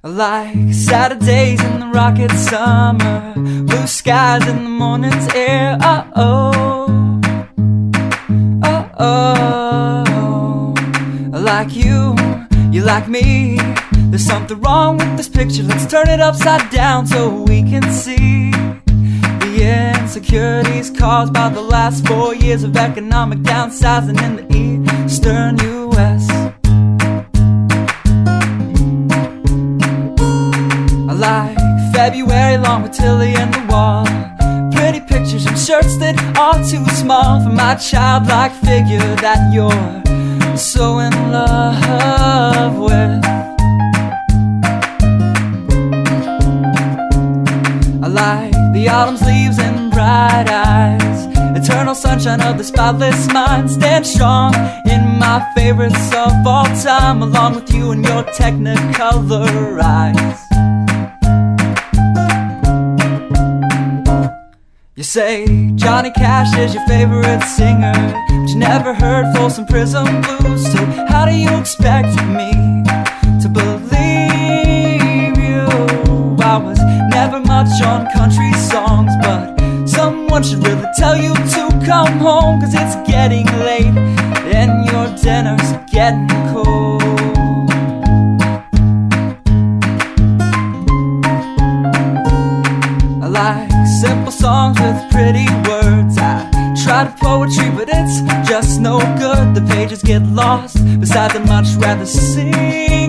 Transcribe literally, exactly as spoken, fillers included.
I like Saturdays in the rocket summer, blue skies in the morning's air. Oh oh, oh oh. I like you, you like me. There's something wrong with this picture. Let's turn it upside down so we can see the insecurities caused by the last four years of economic downsizing in the eastern U S I like February long with Tilly and the wall, pretty pictures and shirts that are too small for my childlike figure that you're so in love with. I like the autumn's leaves and bright eyes, eternal sunshine of the spotless mind. Stand strong in my favorites of all time, along with you and your technicolor eyes. You say Johnny Cash is your favorite singer, but you never heard Folsom Prison Blues. So how do you expect me to believe you? I was never much on country songs, but someone should really tell you to come home, 'cause it's getting late and your dinner's getting cold. I like simple songs with pretty words. I try to poetry, but it's just no good. The pages get lost. Besides, I'd much rather sing